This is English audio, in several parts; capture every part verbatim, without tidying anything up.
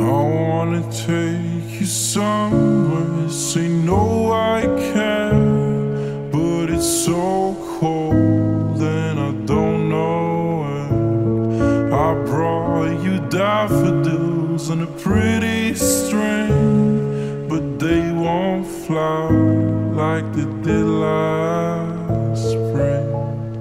wanna take you somewhere, say no I can't, but it's so cold and I don't know where. I brought you daffodils and a pretty string, but they won't fly like they did last spring.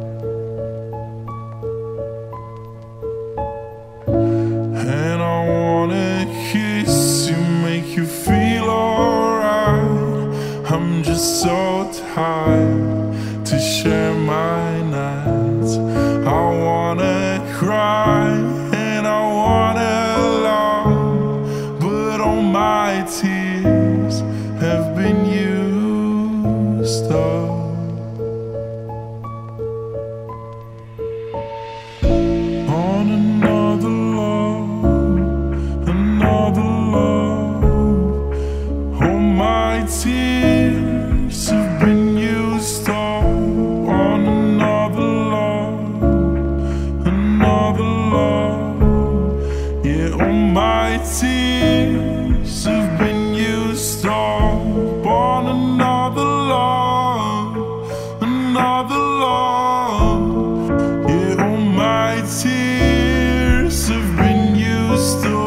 And I wanna kiss you, make you feel alright. I'm just so tired to share my nights. I wanna cry and I wanna laugh, but all my tears have been used up. On another love, another love, all my tears have been used up. On another love, another love, yeah, all my tears have been used up. On another love, another love, yeah, all my tears have been used up.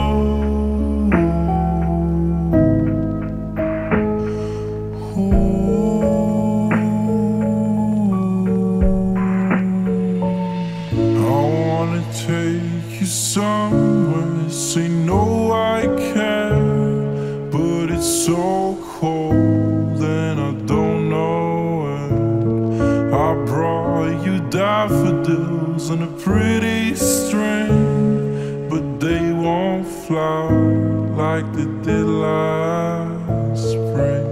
I wanna take you somewhere, say no I can't, but it's so cold and I don't know where. I brought you daffodils and a pretty string, but they won't fly like they did last spring.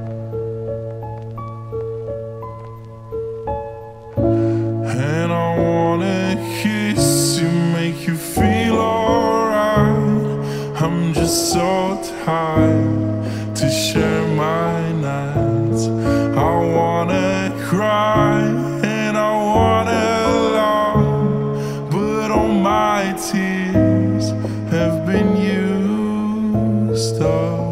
And I wanna kiss you, make you feel alright. I'm just so tired to share my nights. I wanna cry and I wanna laugh, but all my tears have been used up.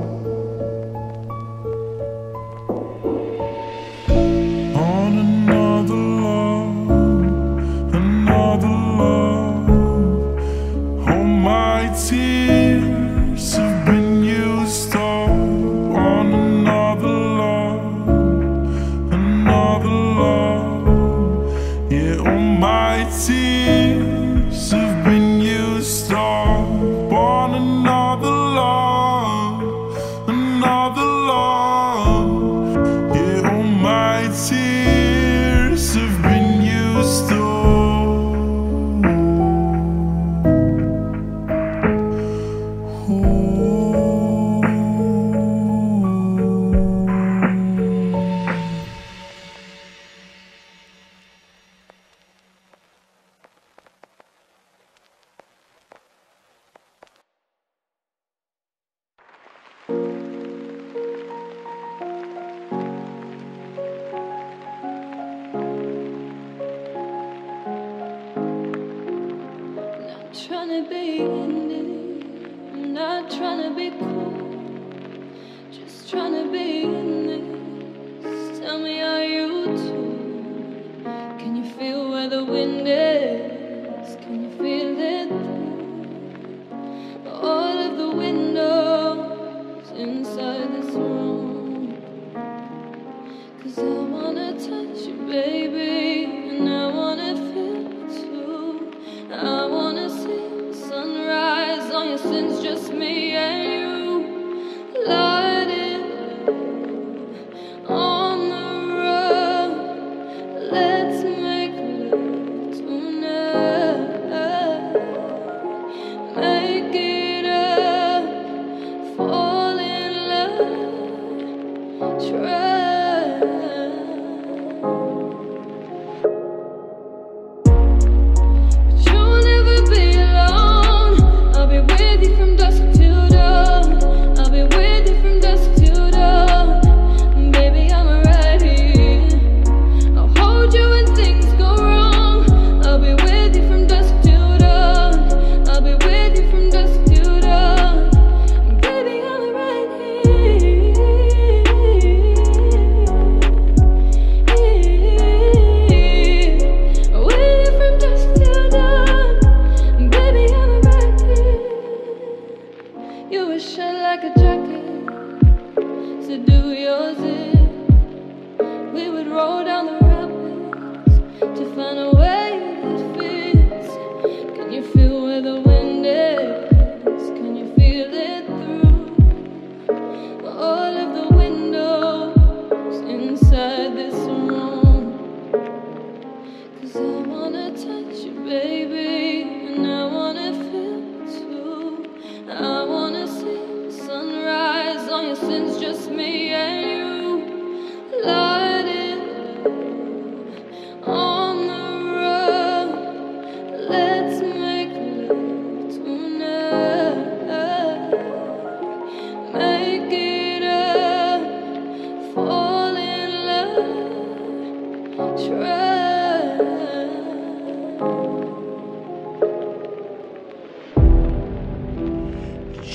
On another love, another love, all my tears have been used up. On another love, another love, yeah, all my tears have been used up. On another love, another love, yeah, all my tears have been used up. Not tryna be in it, not tryna be cool, just tryna be in this. Tell me how you do. Can you feel where the wind is? Can you feel it through all of the windows inside this room? 'Cause I wanna touch you, baby, and I wanna feel it too. I wanna see the sunrise on your sins, just me and you. Light it on the road. Let's make love tonight. Make it up, fall in love, try. But you'll never be alone. I'll be with you from dusk till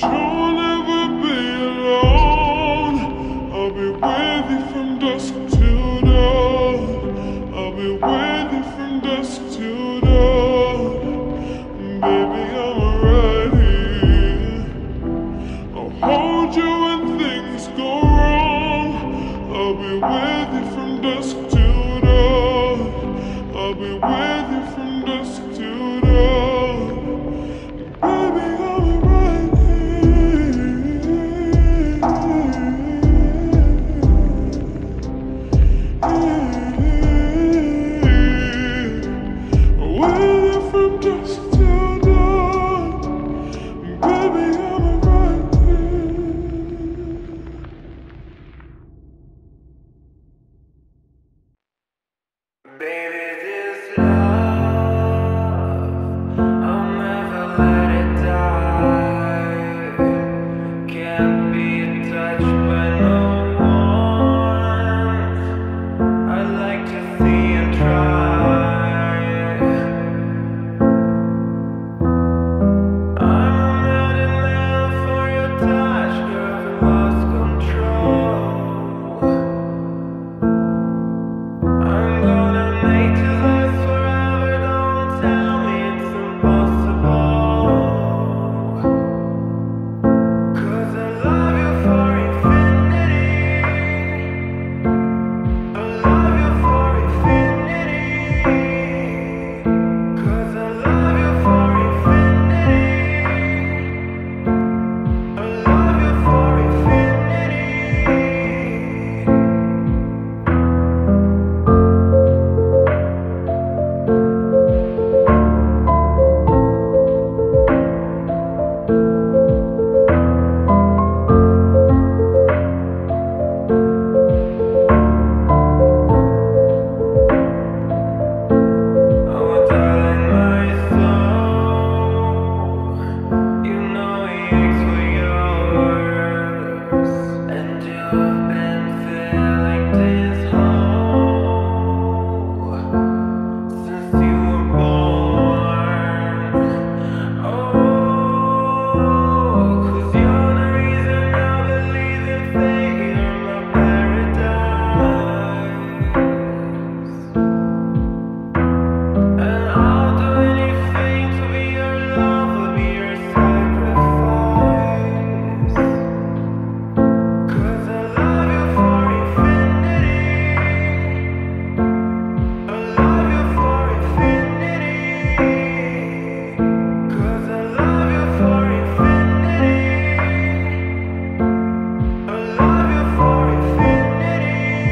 you'll never be alone. I'll be with you from dusk till dawn. I'll be with you from dusk till dawn. Baby, I'm right here. I'll hold you when things go wrong. I'll be with you from dusk till dawn. I'll be with you from dusk till dawn. Baby, I'll be right with you from dusk till dawn. Baby, I'll be right Baby, this love, I'll never let it die. Can't be touched by no one. I'd like to see you try. I'm a madman for your touch, girl, you lost control. I'm gonna make this last forever, don't tell me it's impossible. Cause I love you for infinity. I love you for infinity. Cause I love you for infinity. I love you for infinity. Oh, darling, my soul, you know he aches for yours, and you've been feeling this hole since you were born. Oh, cause you're the reason I believe in fate, you're my paradise. And I'll do anything to be your love, will be your sacrifice. Cause I love you for infinity. I love you for infinity. Cause I love you for infinity. I love you for infinity.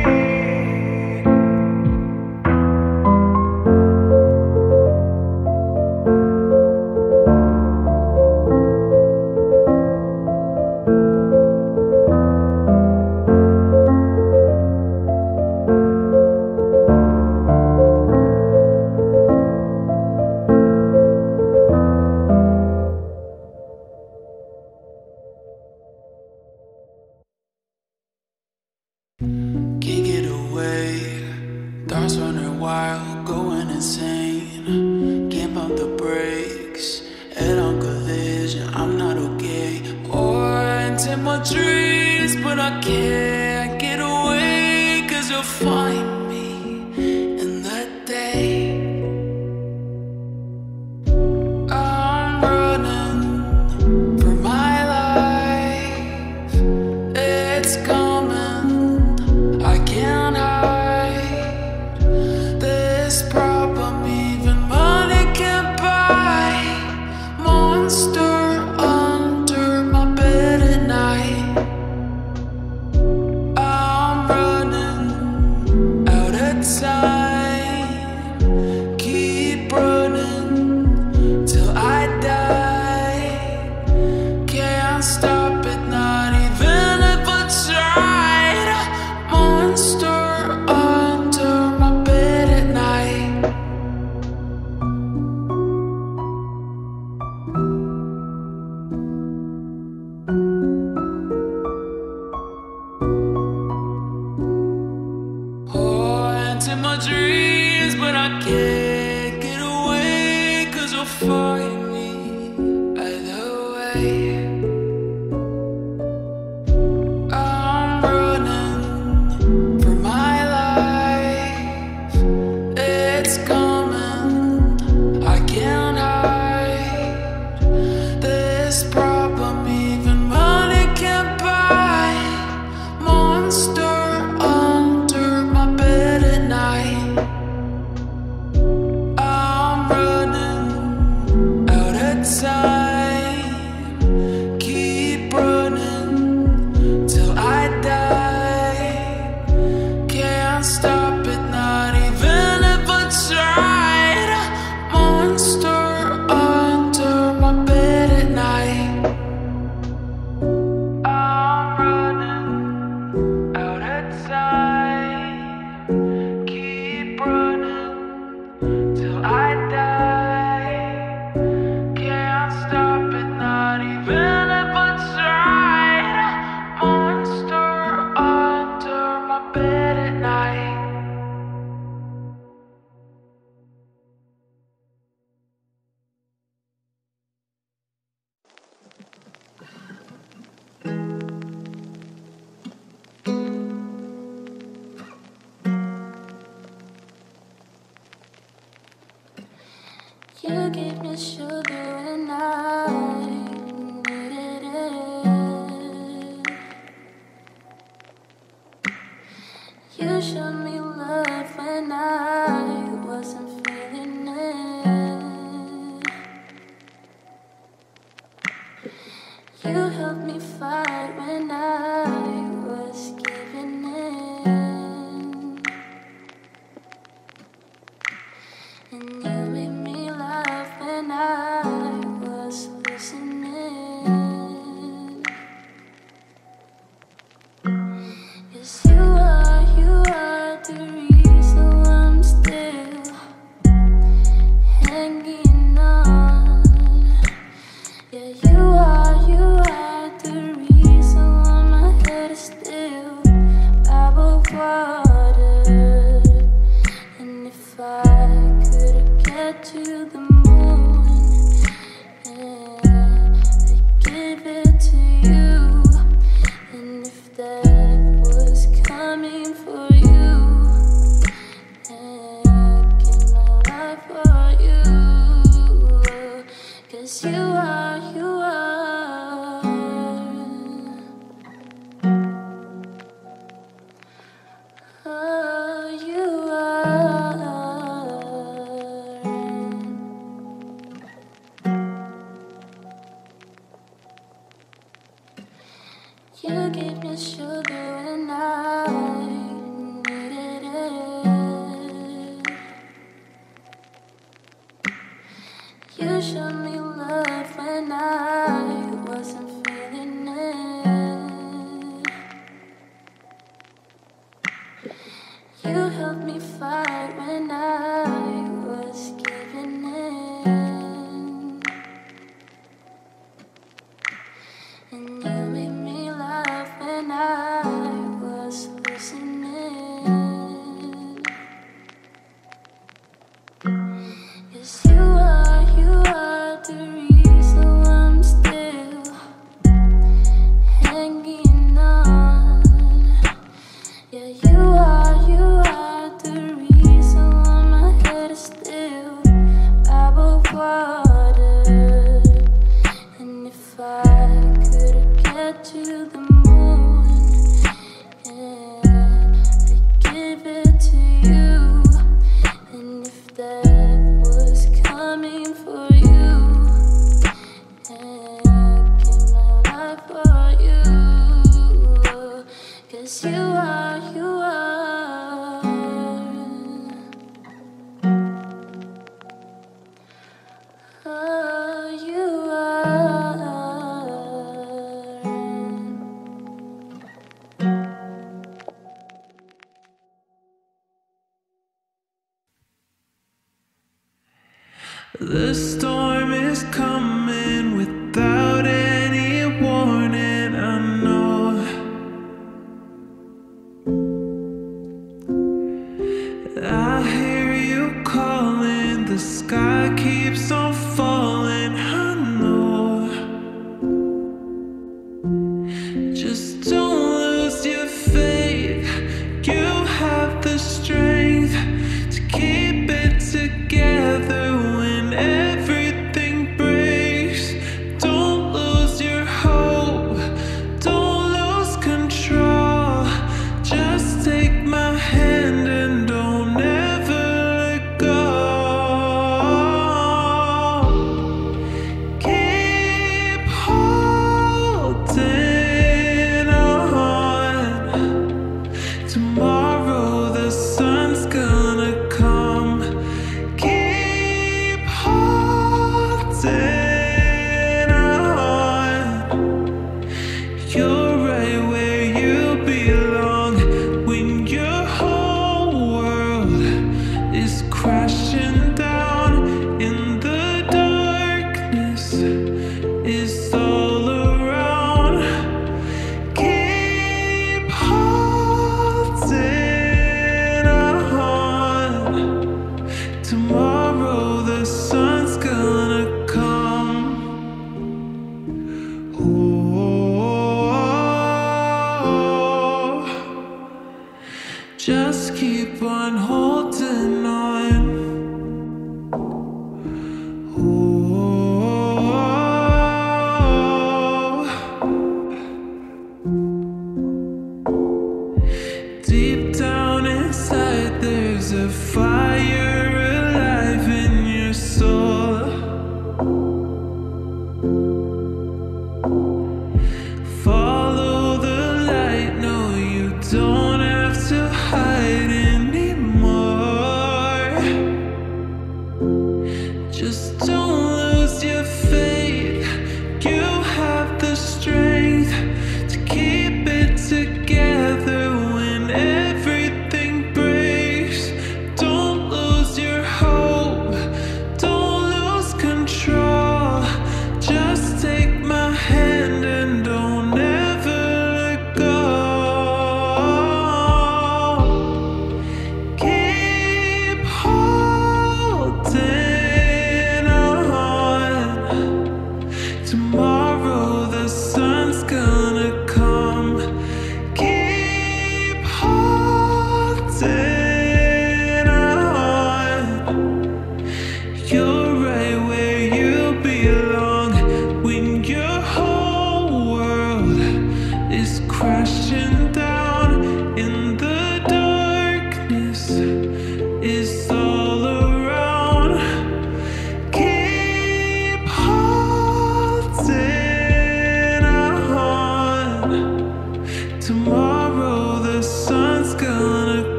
Can't get away. Thoughts running wild, going insane. Can't pump the brakes. Head on collision, I'm not okay. Or into my dreams, but I can't get away. Cause you'll find me in the day. I'm running for my life. It's coming, I can't hide this problem, even money can't buy. Monster under my bed at night. I'm running out of time. Keep running till I die. Can't stop it, not even if I tried. Monster under my bed at night. Oh, into my dreams, but I can't get away. Cause you'll find me either way. time. Keep running till I die. Can't stop it, not even if I tried. Monster under my bed at night. I'm running out of time. Keep running till I die. Can't stop it, not even if I tried. Monster under my bed at night. You gave me sugar and I needed it. You showed me love when I wasn't feeling it. You helped me fight when I was giving in. And you made me laugh when I was listening. Yes, you are, you are the reason I'm still hanging on. Yeah, you are, you are the reason why my head is still above water. And if I could get to the moon and I'd give it to you, and if that was coming for you, and I'd give my life for you, 'cause you are, you are, oh, you are. You gave me sugar and I needed it. You showed me love when I wasn't feeling it. You helped me fight when I was giving in. And you made me laugh when I was listening. Yes, you are, you are the reason I'm still hanging on. Yeah, you are, you are the reason why my head is still above water. And if I could get to the moon and I'd give it to you, and if that was coming for you, and I'd give my life for you, 'cause you are, you are, oh, you are. The storm is coming without any warning, I know. I hear you calling, the sky keeps on falling, I know. Just don't lose your faith, you have the strength to keep it together when everything breaks.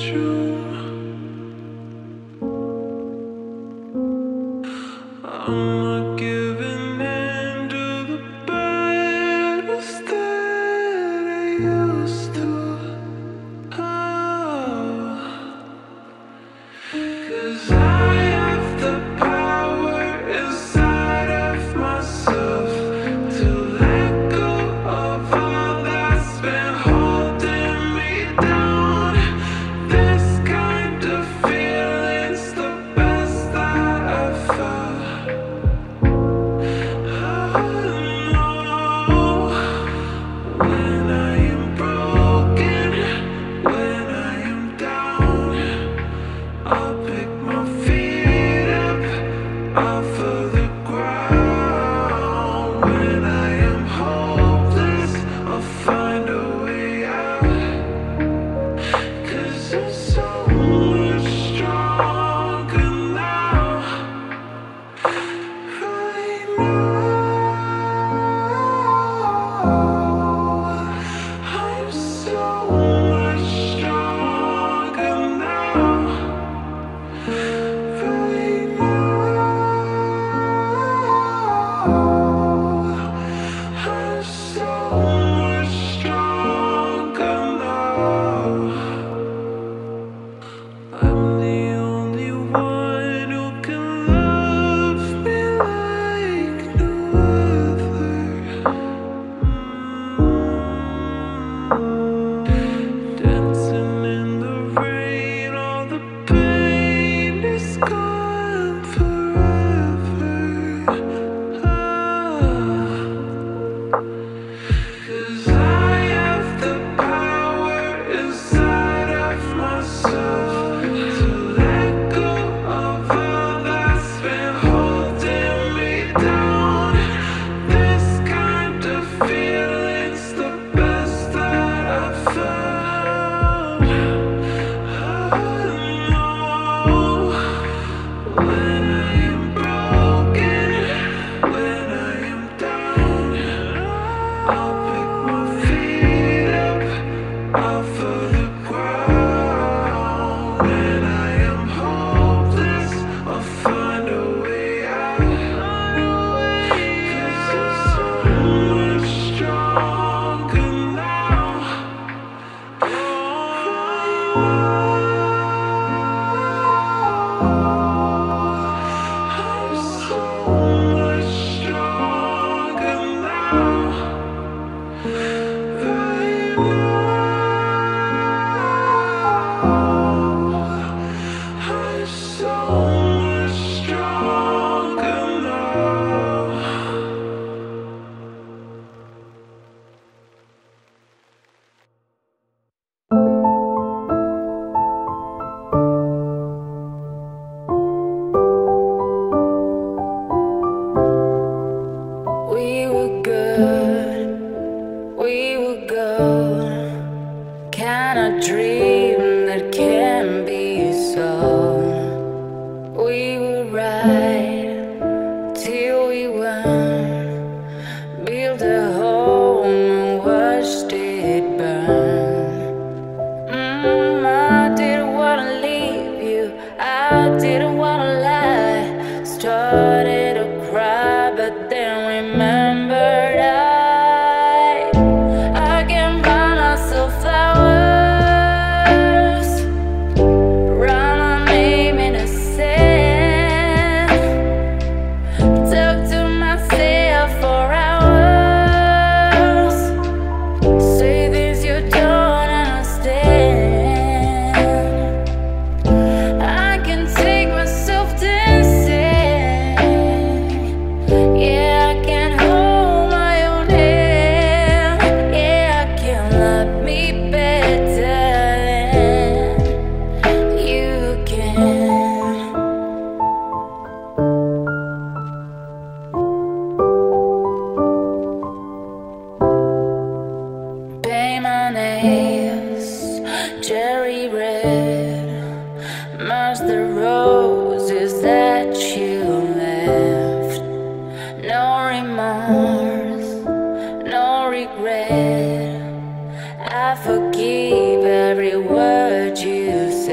I forgive every word you say.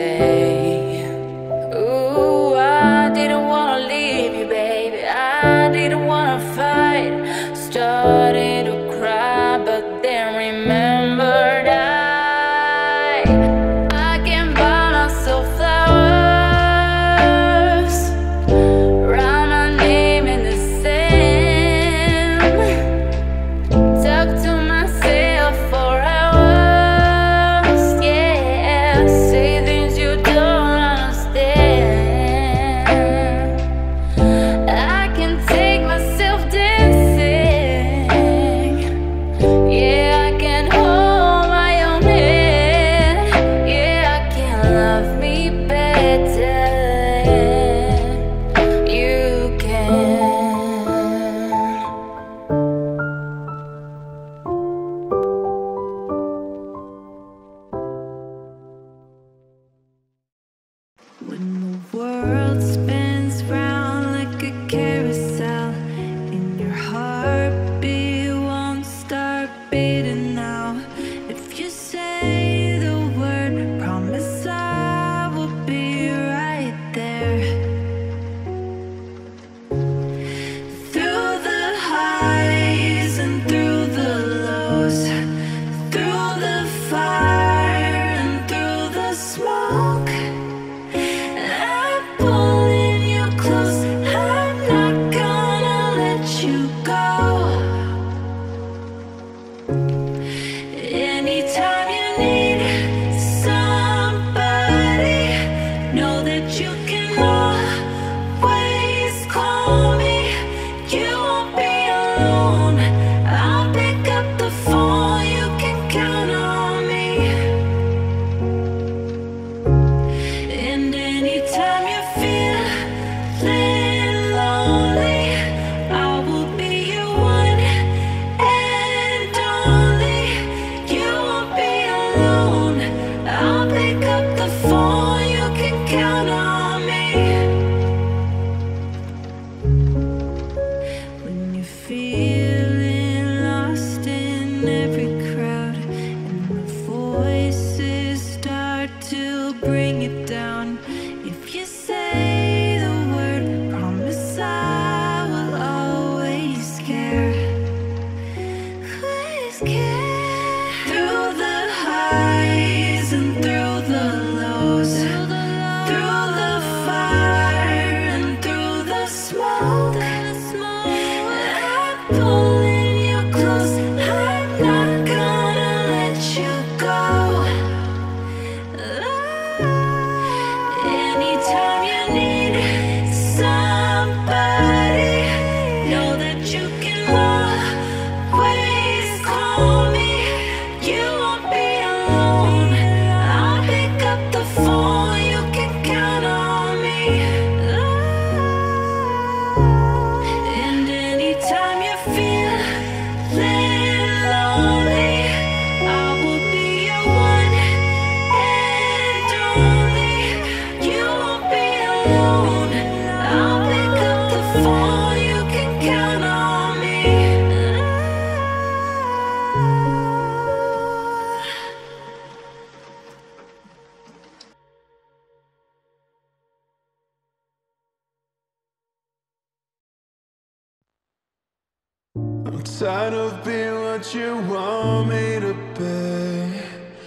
Tired of being what you want me to be,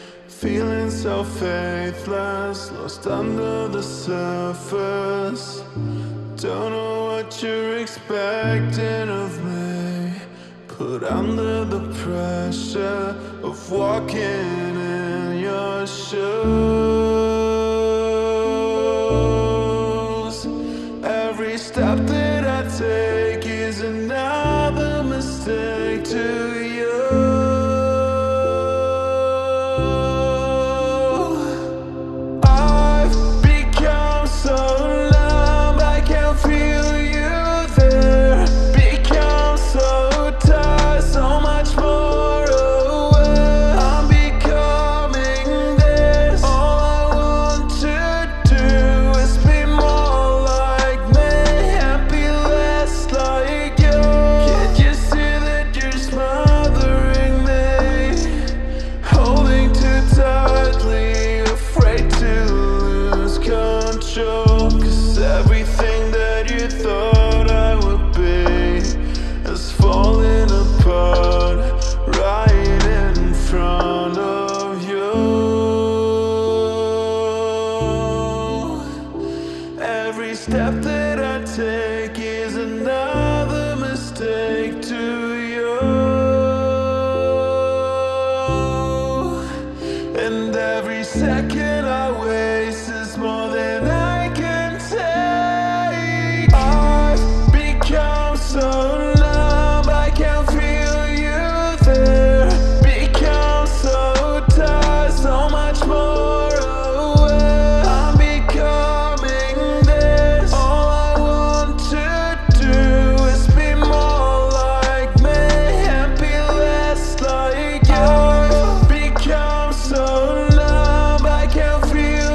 feeling so faithless, lost under the surface. Don't know what you're expecting of me, put under the pressure of walking in your shoes. Every step that I take is another mistake to you. I've become so numb, I can't feel you there. Become so tired, so much more away. I'm becoming this. All I want to do is be more like me and be less like you. Can't you see that you're smothering me, holding too tightly, afraid to lose control? 'Cause everything that you thought I would be is falling apart right in front of you. Every step that I take is another mistake to you. And every second I waste is more than I can take. I've become so numb, I can't feel you there. Become so tired, so much more away. I'm becoming this. All I want to do is be more like me and be less like you. I've become so numb, I can't feel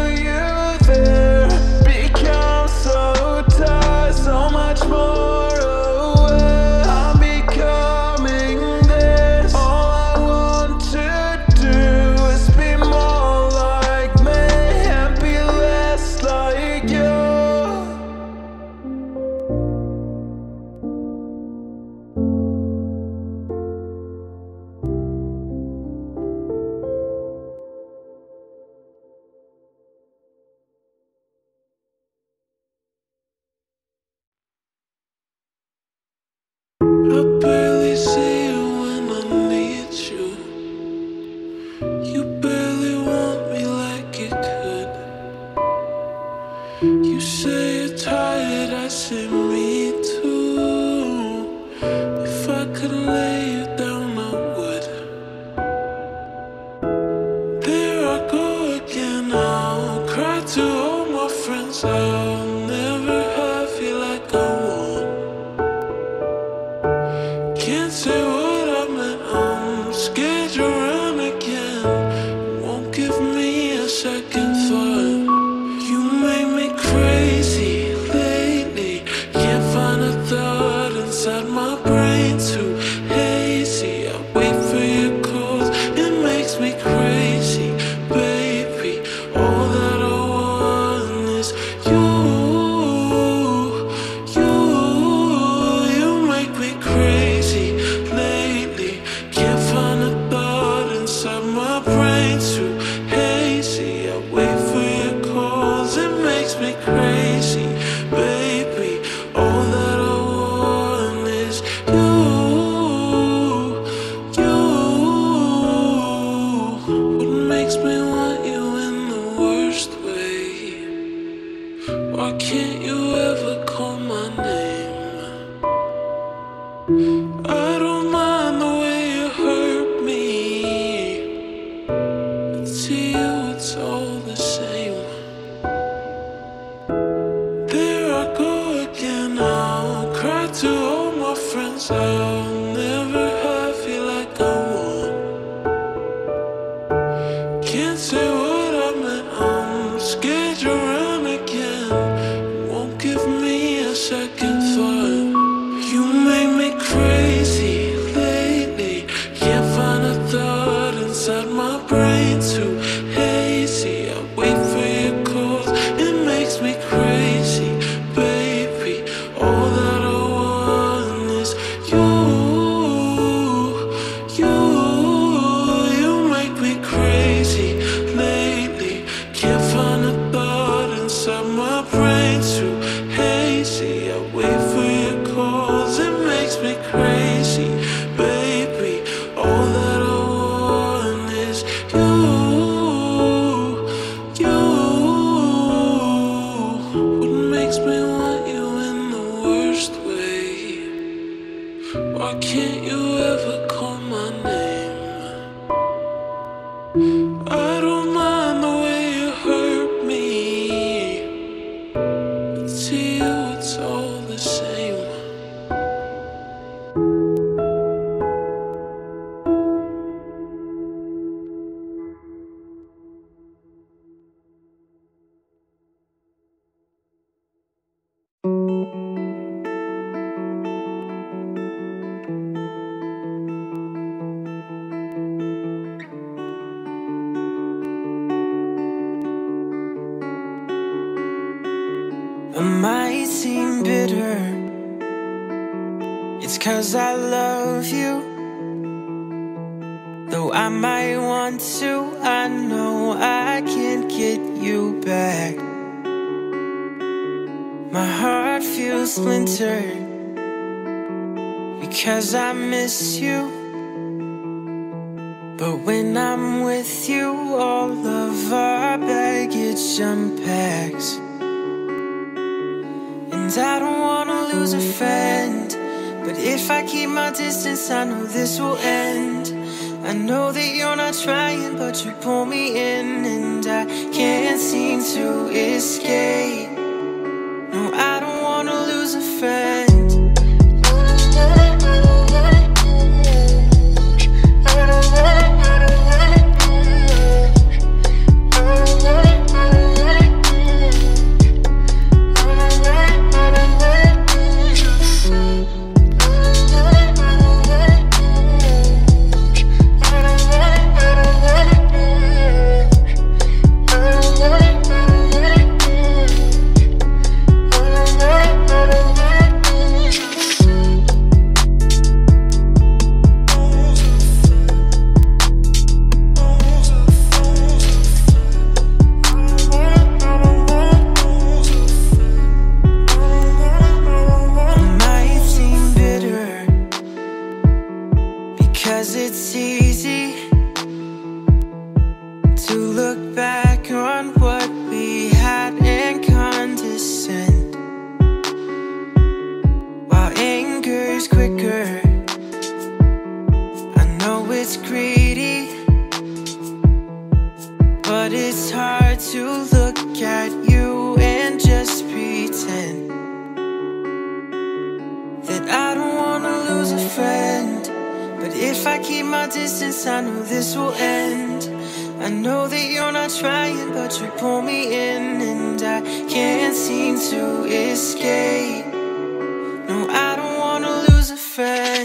save me too. If I could lay you down, I would. There I go again, I'll cry to all my friends. I'll never have you like I want. Can't say what I meant, I'm scared you'll run again. Won't give me a second thought. You make me crazy lately. Can't find a thought inside my brain too hazy. I wait for your calls, it makes me crazy, baby. All that I want is you, you. You make me crazy lately. Can't find a thought inside my brain too hazy. I wait for your calls, it makes me crazy, baby. All that I want is you, you. What makes me want you in the worst way? Why can't you ever call my name? I don't mind the way you hurt me, but to you it's all the same. There I go again, I'll cry to all my friends. I'll never have you like I want. Can't say what I meant, I'm scared you'll run again. Won't give me a second thought. You make me crazy lately. Can't find a thought inside my brain too hazy. I wait for your calls, it makes me crazy, baby. All that I want is you, you. You make me crazy lately. Can't find a thought inside my brain too hazy. I wait for your calls, it makes me crazy, baby. All that I want is you, you. What makes me want you in the worst way? Why can't you ever call my name? I don't mind the way you hurt me, but to you it's all the same. I might seem bitter, it's 'cause I love you. Though I might want to, I know I can't get you back. My heart feels splintered because I miss you. But when I'm with you, all of our baggage unpacks. And I don't wanna lose a friend, but if I keep my distance, I know this will end. I know that you're not trying, but you pull me in, and I can't seem to escape. No, I don't wanna lose a friend. try to look at you and just pretend that I don't wanna lose a friend. But if I keep my distance, I know this will end. I know that you're not trying, but you pull me in, and I can't seem to escape. No, I don't wanna lose a friend.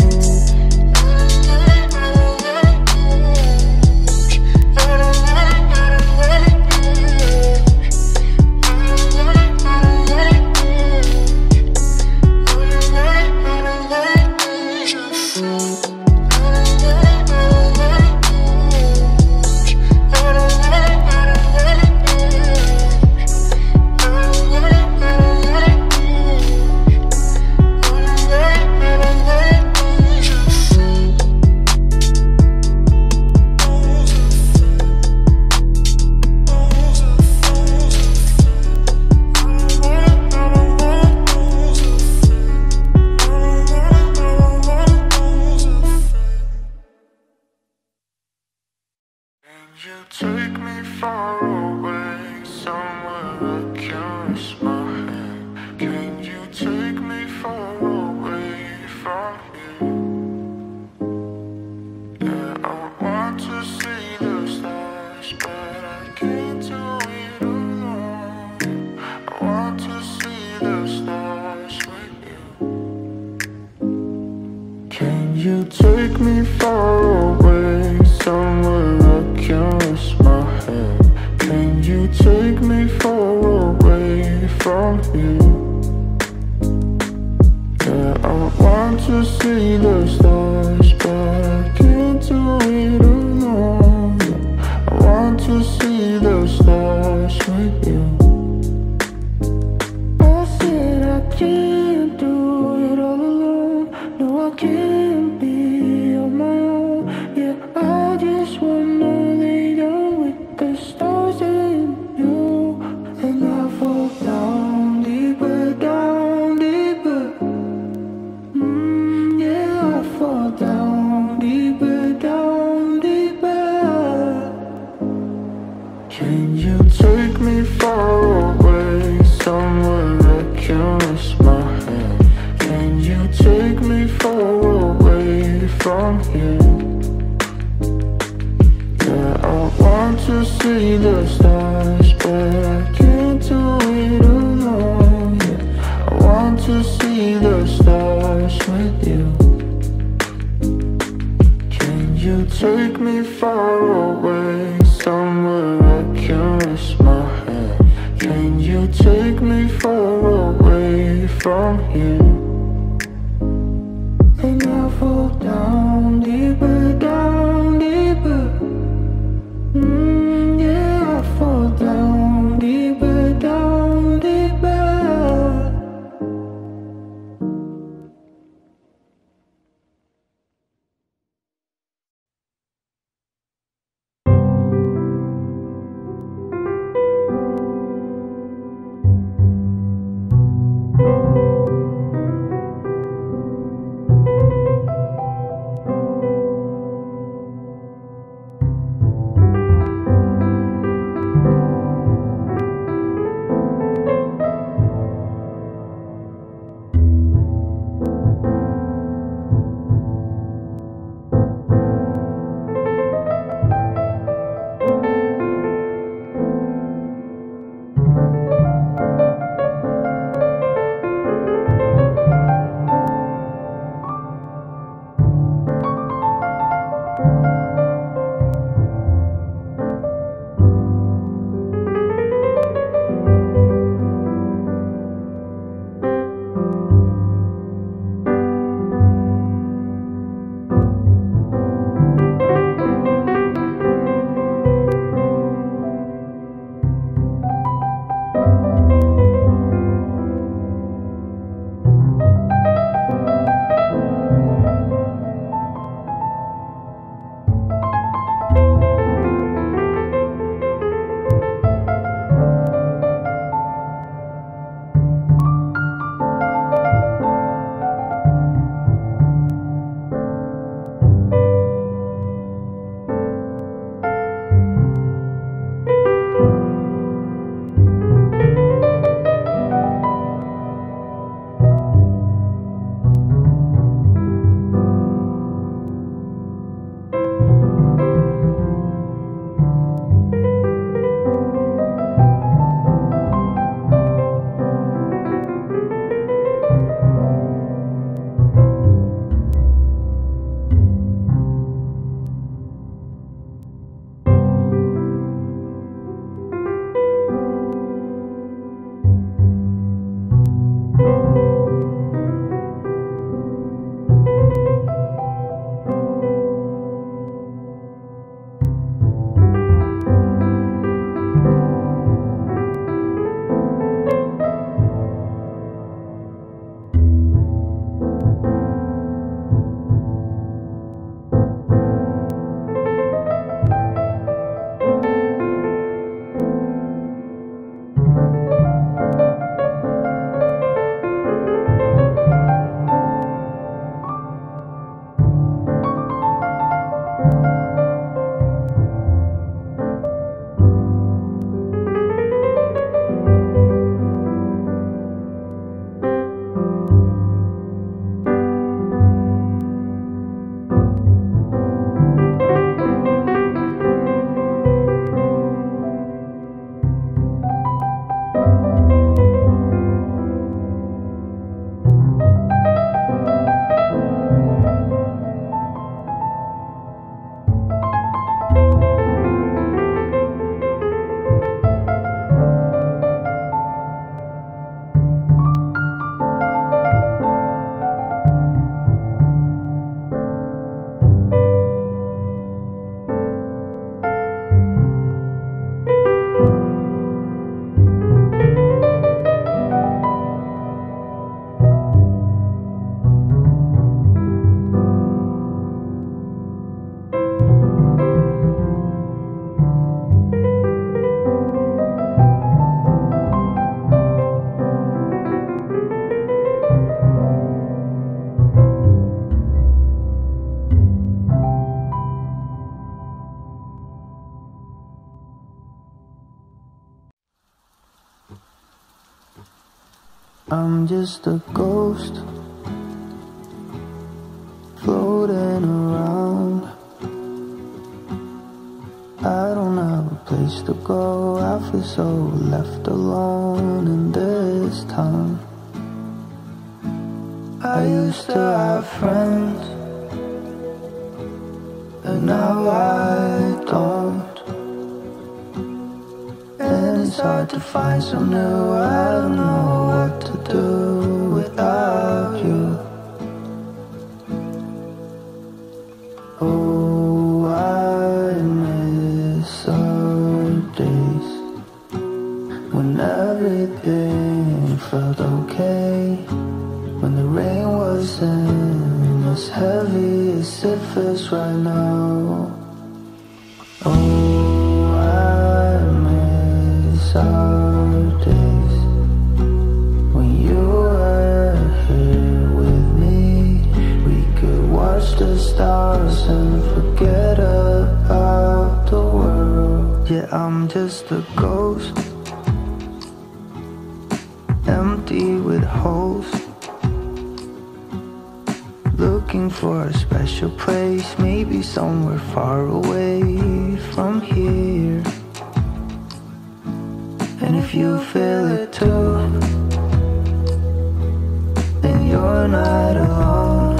I'm just a ghost floating around. I don't have a place to go. I feel so left alone in this town. I used to have friends, and now I don't. And it's hard to find some new. I don't know what to do without you. Oh, I miss our days when everything felt okay, when the rain wasn't as heavy as it feels right now. Oh, I miss our days when you were here with me. We could watch the stars and forget about the world. Yeah, I'm just a ghost, empty with holes, looking for a special place, maybe somewhere far away from here. And if you feel it too, then you're not alone.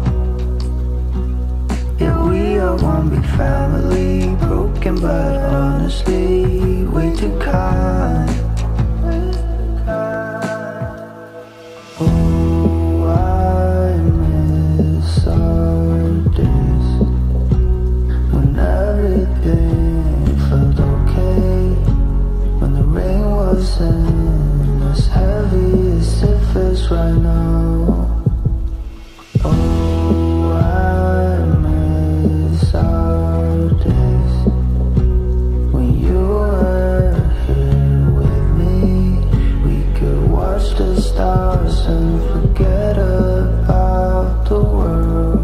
Yeah, we are one big family, broken but honestly way too kind. Oh, I miss our days when everything felt okay, when the rain wasn't as heavy as it feels right now. Oh, I miss our days when you were here with me. We could watch the stars and forget about the world.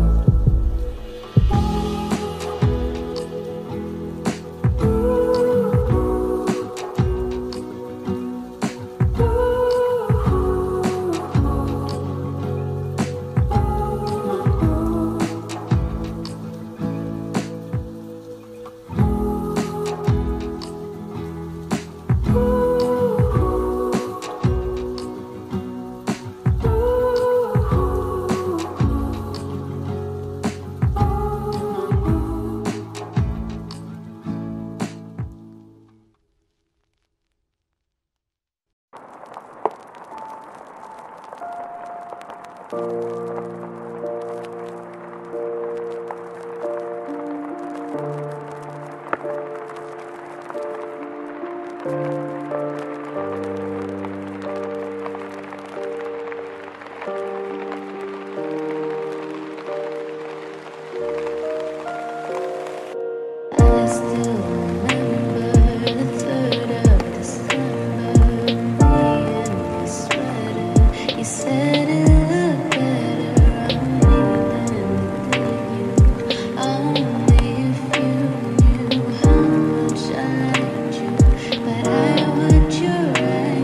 But I would you right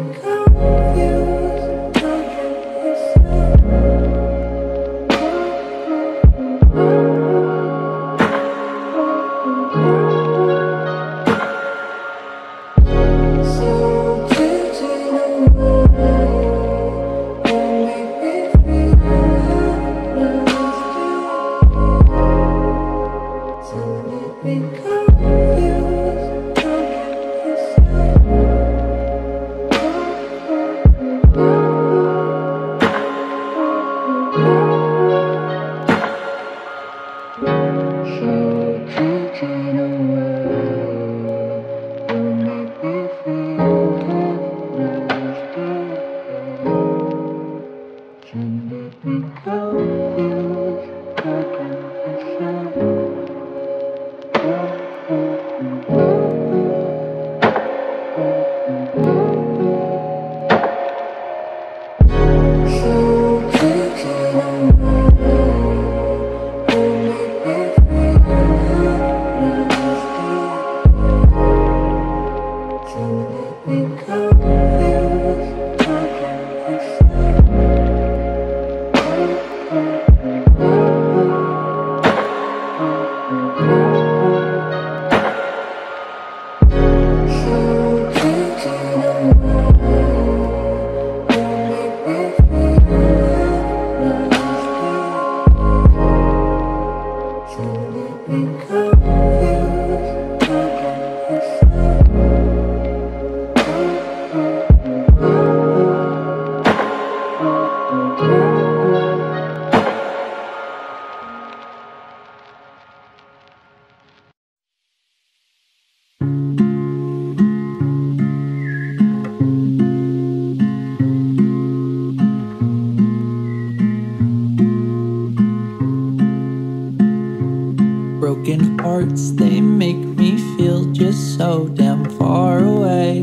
Broken hearts, they make me feel just so damn far away.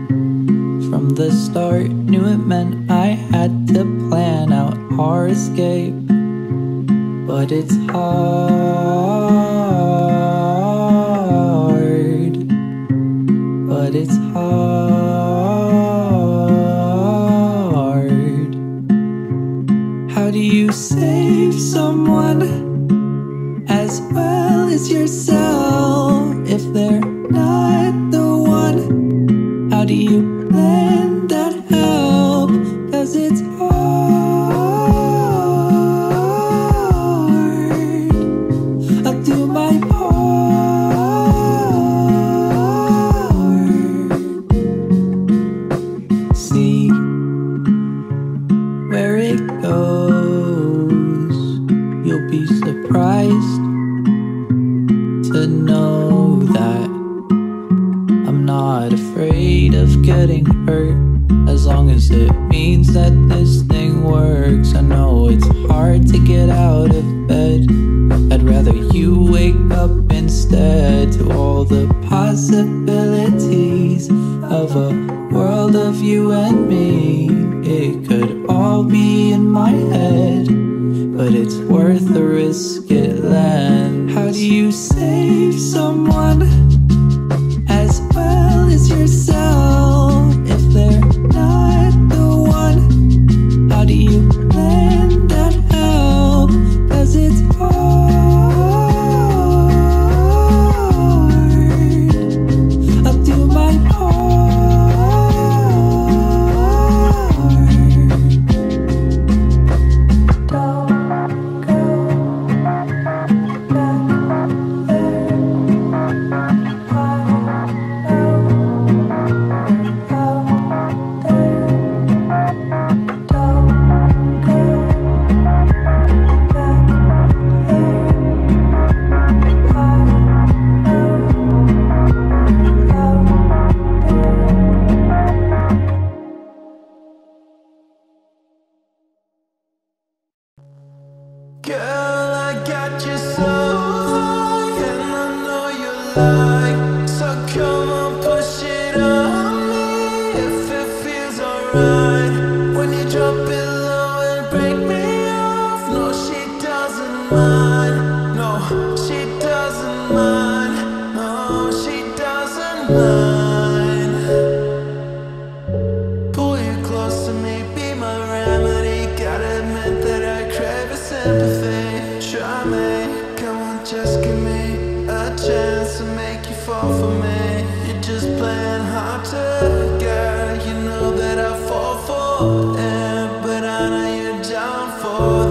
From the start, knew it meant I had to plan out our escape. But it's hard, but it's hard. How do you save someone as well as yourself if they're not the one? How do you lend that help? 'Cause it's hard. I'll do my part. See where it goes. You'll be surprised to know that I'm not afraid of getting hurt, as long as it means that this thing works. I know it's hard to get out of bed. I'd rather you wake up instead to all the possibilities of a world of you and me. It could all be in my head, but it's worth the risk it lends. How do you save someone as well as yourself if they're not the one? How do you lend that help? 'Cause it's hard. I'll do my Girl, I got you so high, and I know you like. So come on, push it on me if it feels alright. When you drop it low and break me off, no, she doesn't mind. No, she doesn't mind. No, she doesn't mind. close to me, be my remedy. Gotta admit that I crave your sympathy. Try me, come on, just give me a chance to make you fall for me. You're just playing hard to get. You know that I fall for it, but I know you're down for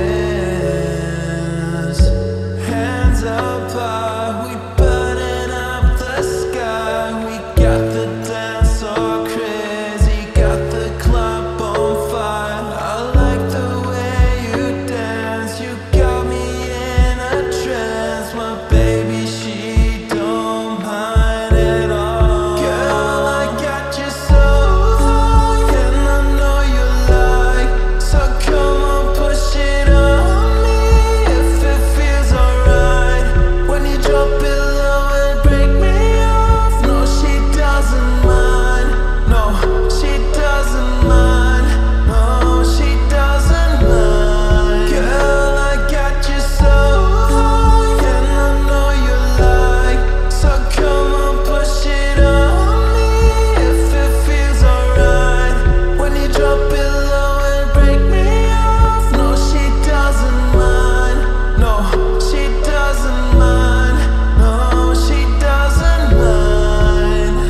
this. Hands up high, we burning up the sky. We got the dance so crazy, got the club on fire. I like the way you dance, you got me in a trance. My baby, she don't mind at all. Girl, I got you so high, and I know you like. So come on, push it on me if it feels alright. When you drop it low and break me off, no, she doesn't mind. No, she doesn't mind. No, she doesn't mind. Girl, I got you so high, and I know you like. So come on, push it on me if it feels alright. When you drop it low and break me off, no, she doesn't mind. No, she doesn't mind. No, she doesn't mind.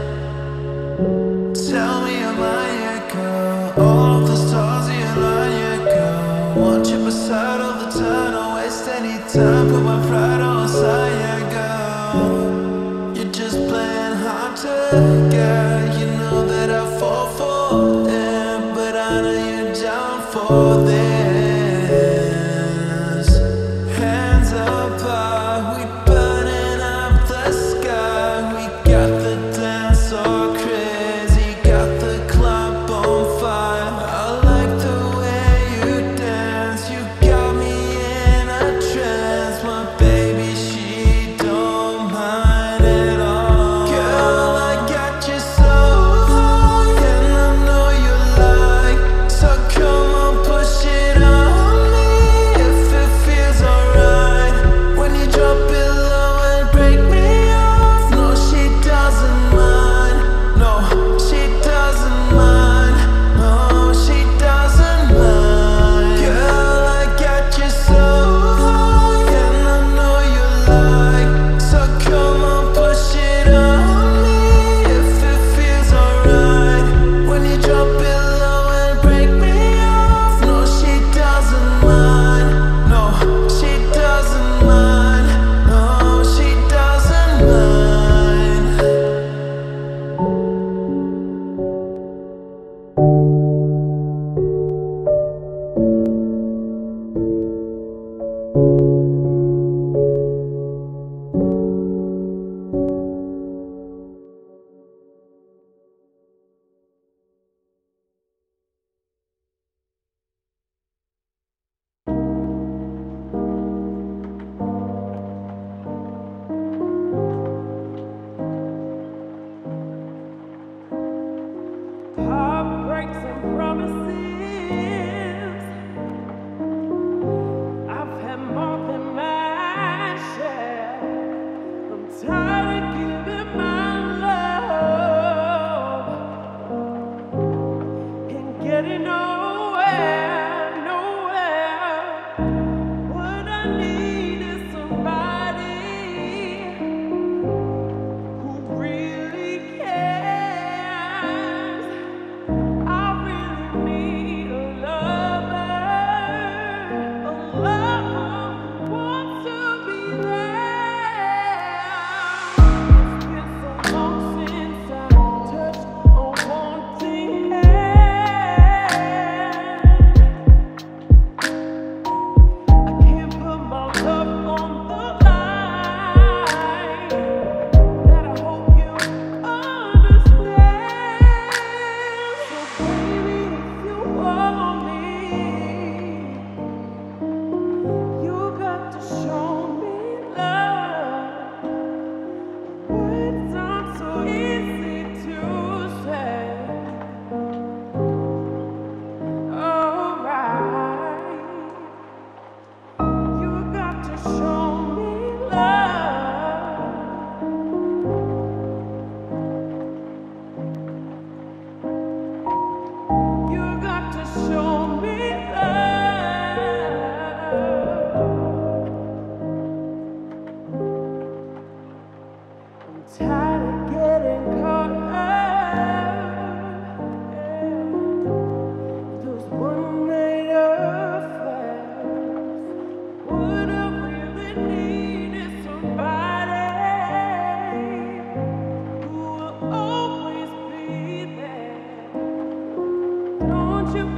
Tell me, am I your girl? All of the stars in line, your girl. Want you beside all the time, don't waste any time. Put my pride on side, yeah, girl. You're just playing hard to get. You know that I fall for it, but I know you're down for this. Hands up high, we burning up the sky. We got the dance so crazy, got the club on fire. I like the way you dance, you got me in a trance. My baby, she don't mind at all. Girl, I got you so high, and I know you like. So come on, push it on me if it feels alright. When you drop it low and break me off, no, she doesn't mind. No, she doesn't mind. No, she doesn't mind. Girl, I got you so high, and I know you like. So come on, push it on me if it feels alright. When you drop it low and break me off, no, she doesn't mind. No, she doesn't mind. No, she doesn't mind. Heartbreaks and promises. I've had more than my share. I'm tired of giving my love and getting nowhere, nowhere. What I need is somebody who really cares. I really need a lover, a lover who wants to be there. It's been so long since I touched a wanting hand. you